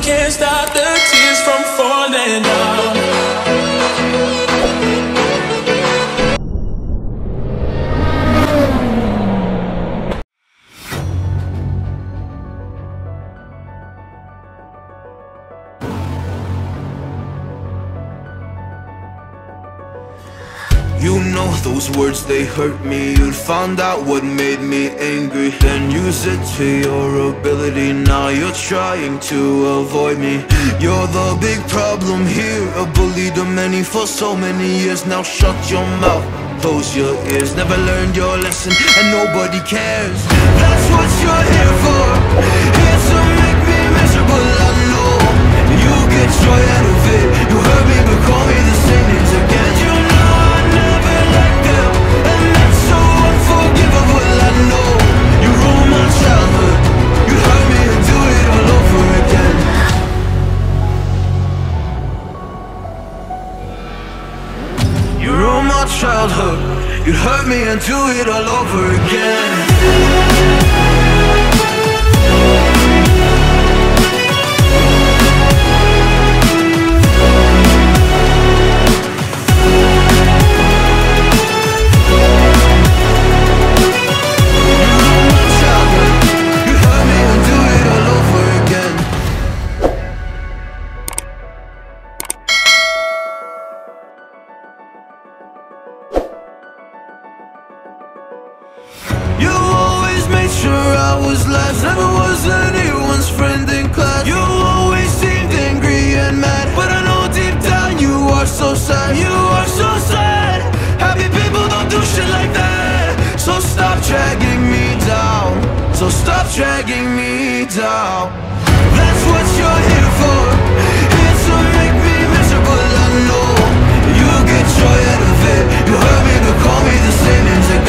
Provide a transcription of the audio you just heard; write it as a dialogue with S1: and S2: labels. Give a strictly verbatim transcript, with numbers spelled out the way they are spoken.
S1: can't stop the tears from falling down.
S2: You know those words, they hurt me. You'd found out what made me angry, then use it to your ability. Now you're trying to avoid me. You're the big problem here, a bully to many for so many years. Now shut your mouth, close your ears. Never learned your lesson and nobody cares. That's what you're here for, here to make me miserable. I know you get joy out of it. You hurt me but call me the same names again. You know I never let them, and that's so unforgivable. I know you ruined my childhood. You hurt me and do it all over again. You ruined my childhood. You hurt me and do it all over again. You always made sure I was last, never was anyone's friend in class. You always seemed angry and mad, but I know deep down you are so sad. You are so sad. Happy people don't do shit like that. So stop dragging me down, so stop dragging me down. That's what you're here for, here to make me miserable. I know you get joy out of it. You hurt me but call me the same names again.